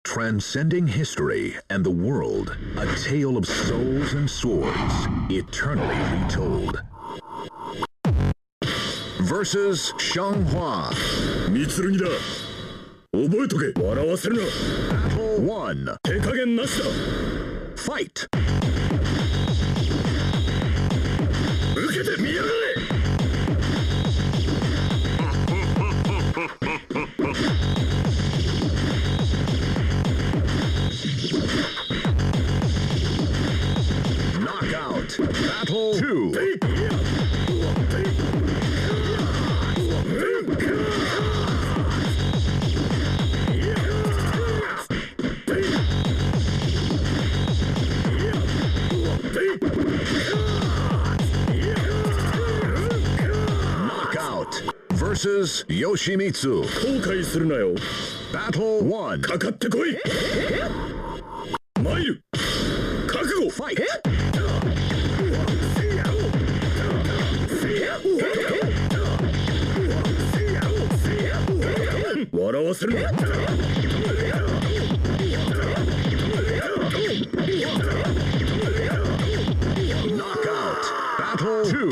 Transcending history and the world, a tale of souls and swords, eternally retold. Versus Xianghua. 三剣だ。覚えとけ。笑わせるな。 Battle 1. 手加減なしだ。 Fight. 受けてみやがれ。 Knockout. Battle 2. Knockout versus Yoshimitsu. 後悔するなよ。 Battle 1. かかってこい。参る。覚悟。 Fight. 笑わせるな。 Knockout. Battle 2.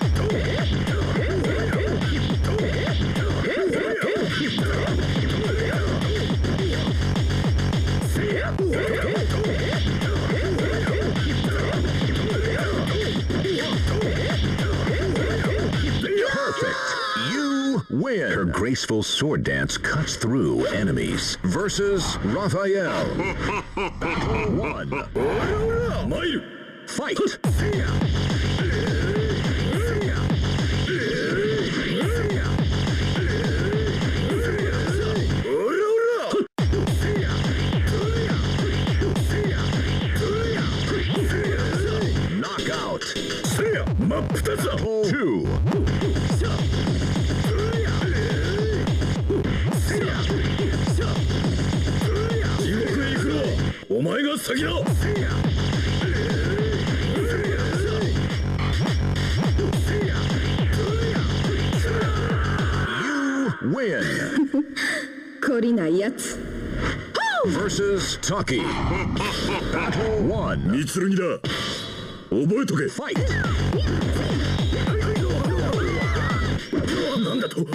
Perfect. You win. Her graceful sword dance cuts through enemies. Versus Raphael. Battle 1. 参る。 Fight. Knockout. 真っ二つだ。 Battle 2. 地獄へ行くのはお前が先だ。 Win. 懲りないやつ。 Versus Taki. Battle 1. 三剣だ。覚えとけ。 Fight. なんだと。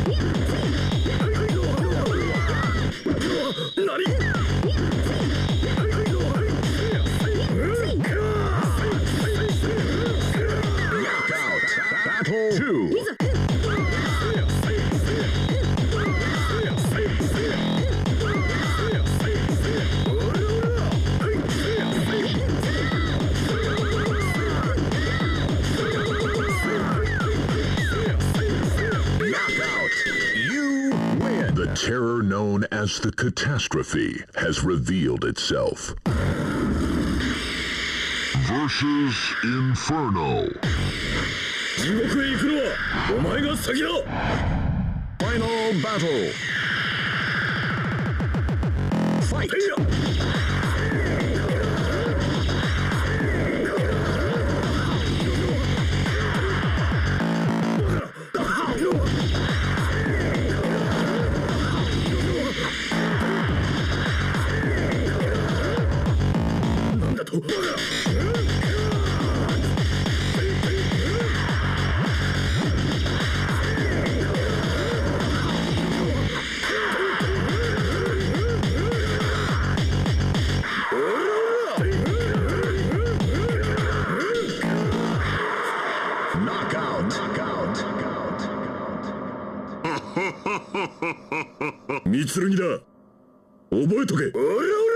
何。 Knockout. Battle 2. The terror known as the catastrophe has revealed itself. Versus Inferno. 地獄へ行くのはお前が先だ。 Final battle. Fight. Knockout. 三剣だ。覚えとけ。